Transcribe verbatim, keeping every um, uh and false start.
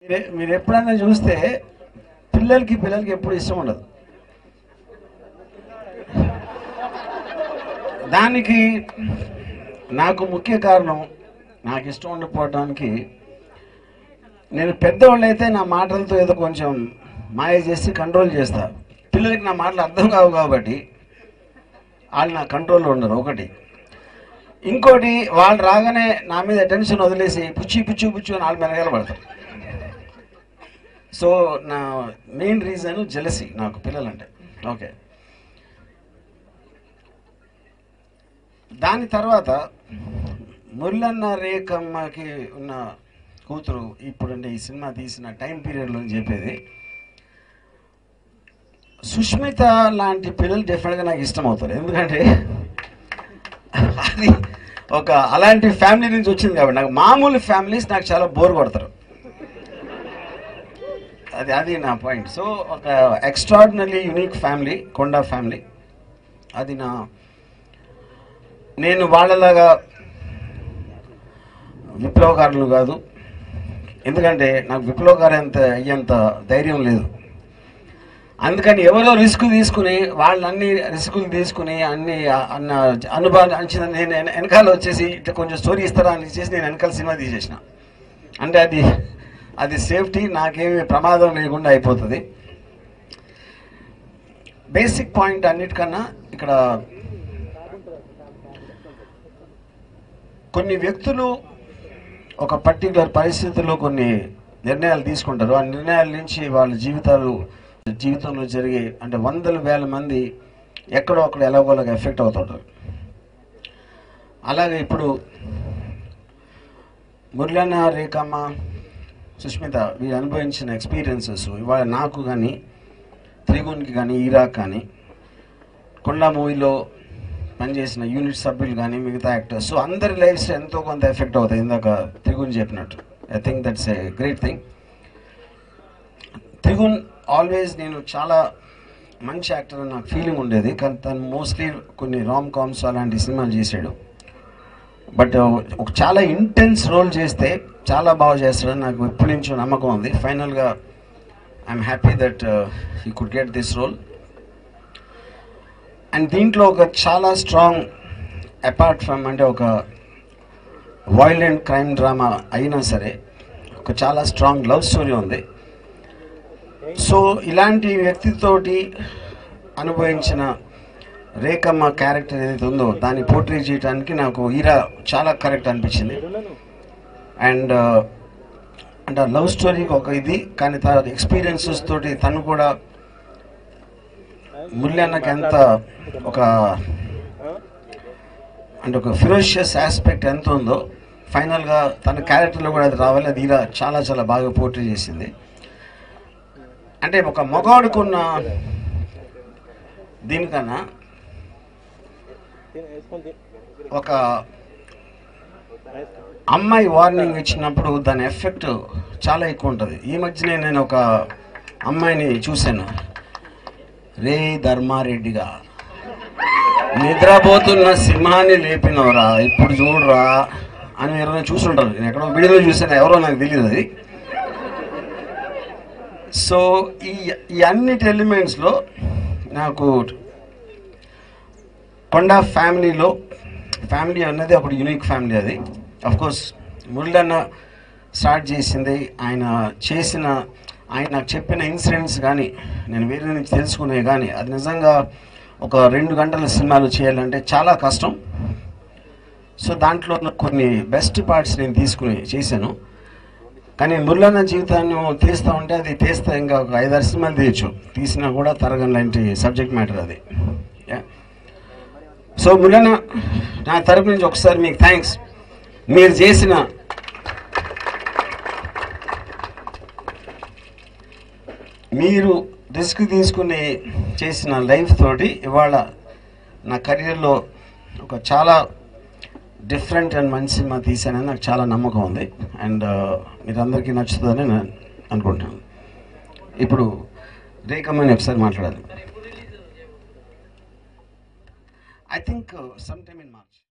మీరు ఎప్పుడైనా చూస్తే పిల్లలకి పిల్లలకి ఎప్పుడు ఇష్టం ఉండదు. దానికి నాకు ముఖ్య కారణం, నాకు ఇష్టం ఉండకపోవడానికి, నేను పెద్దవాళ్ళు అయితే నా మాటలతో ఏదో కొంచెం మాయ చేసి కంట్రోల్ చేస్తా. పిల్లలకి నా మాటలు అర్థం కావు కాబట్టి వాళ్ళు నా కంట్రోల్లో ఉండరు ఒకటి. ఇంకోటి, వాళ్ళు రాగానే నా మీద అటెన్షన్ వదిలేసి పుచ్చి పుచ్చు పుచ్చు అని వాళ్ళ మెనగాల పడతారు. సో నా మెయిన్ రీజన్ జెలసీ నాకు పిల్లలంటే. ఓకే, దాని తర్వాత మురళన్న రేఖమ్మకి ఉన్న కూతురు ఇప్పుడంటే ఈ సినిమా తీసిన టైం పీరియడ్లో చెప్పేది, సుష్మిత లాంటి పిల్లలు డెఫినెట్గా నాకు ఇష్టం అవుతారు. ఎందుకంటే అది ఒక అలాంటి ఫ్యామిలీ నుంచి వచ్చింది కాబట్టి. నాకు మామూలు ఫ్యామిలీస్ నాకు చాలా బోర్ కొడతారు. అది అది నా పాయింట్. సో ఒక extraordinary unique family Konda family. అది నా నేను వాళ్ళలాగా విప్లవకారులు కాదు, ఎందుకంటే నాకు విప్లవకారు అంత అయ్యేంత ధైర్యం లేదు. అందుకని ఎవరో రిస్క్ తీసుకుని వాళ్ళు అన్ని రిస్కులు తీసుకుని అన్ని అన్న అనుభవాలు అంచిన నేను వెనకాల వచ్చేసి ఇట్లా కొంచెం స్టోరీ ఇస్తారా అని చేసి నేను వెనకాల సినిమా తీసేసిన. అంటే అది అది సేఫ్టీ, నాకేమి ప్రమాదం లేకుండా అయిపోతుంది. బేసిక్ పాయింట్ అన్నిటికన్నా ఇక్కడ కొన్ని వ్యక్తులు ఒక పర్టికులర్ పరిస్థితుల్లో కొన్ని నిర్ణయాలు తీసుకుంటారు. ఆ నిర్ణయాల నుంచి వాళ్ళ జీవితాలు జీవితంలో జరిగే అంటే వందల వేల మంది ఎక్కడో అక్కడ ఎలాగోలాగా ఎఫెక్ట్ అవుతుంటారు. అలాగే ఇప్పుడు మురళన్న రేఖమ్మ సుష్మిత వీళ్ళు అనుభవించిన ఎక్స్పీరియన్సెస్ ఇవాళ నాకు కానీ త్రిగుణ్కి కానీ ఈరాక్ కానీ కొండా మూవీలో పనిచేసిన యూనిట్ సభ్యులు కానీ మిగతా యాక్టర్స్, సో అందరి లైఫ్స్ ఎంతో కొంత ఎఫెక్ట్ అవుతాయి. ఇందాక త్రిగుణ్ చెప్పినట్టు I think that's a great thing. Trigun always నేను చాలా మంచి యాక్టర్ అని నాకు ఫీలింగ్ ఉండేది, కానీ తను మోస్ట్లీ కొన్ని రామ్ కామ్స్ అలాంటి సినిమాలు చేశాడు. బట్ ఒక చాలా ఇంటెన్స్ రోల్ చేస్తే చాలా బాగా చేస్తాడని నాకు ఎప్పటి నుంచో నమ్మకం ఉంది. ఫైనల్గా I'm happy that he could get this role. And దీంట్లో ఒక చాలా స్ట్రాంగ్ అపార్ట్ ఫ్రమ్ అంటే ఒక వైలెంట్ క్రైమ్ డ్రామా అయినా సరే ఒక చాలా స్ట్రాంగ్ లవ్ స్టోరీ ఉంది. సో ఇలాంటి వ్యక్తితోటి అనుభవించిన రేఖమ్మ క్యారెక్టర్ ఏదైతే ఉందో దాన్ని పోర్ట్రే చేయడానికి నాకు ఈరా చాలా కరెక్ట్ అనిపించింది. అండ్ అంటే లవ్ స్టోరీకి ఒక ఇది, కానీ తన ఎక్స్పీరియన్సెస్ తోటి తను కూడా మురళన్నకి ఎంత ఒక అంటే ఒక ఫిరోషియస్ ఆస్పెక్ట్ ఎంత ఉందో ఫైనల్గా తన క్యారెక్టర్లో కూడా అది రావాలి. అది ఈరా చాలా చాలా బాగా పోర్ట్రే చేసింది. అంటే ఒక మగవాడుకున్న దీనికన్నా ఒక అమ్మాయి వార్నింగ్ ఇచ్చినప్పుడు దాని ఎఫెక్ట్ చాలా ఎక్కువ ఉంటుంది. ఈ మధ్యనే నేను ఒక అమ్మాయిని చూశాను, రే ధర్మారెడ్డిగా నిద్రపోతున్న సింహాన్ని లేపినవరా ఇప్పుడు చూడరా అని ఎవరైనా చూసుంటారు. నేను ఎక్కడో వీడియోలో చూసాను, ఎవరో నాకు తెలియదు అది. సో ఈ ఈ అన్నిటి ఎలిమెంట్స్లో నాకు కొండా ఫ్యామిలీలో ఫ్యామిలీ అన్నది ఒక యూనిక్ ఫ్యామిలీ. అది అఫ్కోర్స్ మురళన్న స్టార్ట్ చేసింది, ఆయన చేసిన ఆయన నాకు చెప్పిన ఇన్సిడెంట్స్ కానీ నేను వేరే నుంచి తెలుసుకునే కానీ అది నిజంగా ఒక రెండు గంటల సినిమాలు చేయాలంటే చాలా కష్టం. సో దాంట్లో కొన్ని బెస్ట్ పార్ట్స్ నేను తీసుకుని చేశాను. కానీ మురళన్న జీవితాన్ని తీస్తూ ఉంటే అది తీస్తే ఇంకా ఒక ఐదారు సినిమాలు తీయచ్చు, తీసినా కూడా తరగని లాంటి సబ్జెక్ట్ మ్యాటర్ అది. సో మురళన్న నా తరపు నుంచి ఒకసారి మీకు థ్యాంక్స్. మీరు చేసిన మీరు రిస్క్ తీసుకుని చేసిన లైఫ్ తోటి ఇవాళ నా కెరీర్లో ఒక చాలా డిఫరెంట్ అండ్ మంచి సినిమా తీసానని నాకు చాలా నమ్మకం ఉంది. అండ్ మీరందరికీ నచ్చుతుందని నేను అనుకుంటున్నాను. ఇప్పుడు రేఖమ్మని ఒకసారి మాట్లాడాలి. I think some time in March.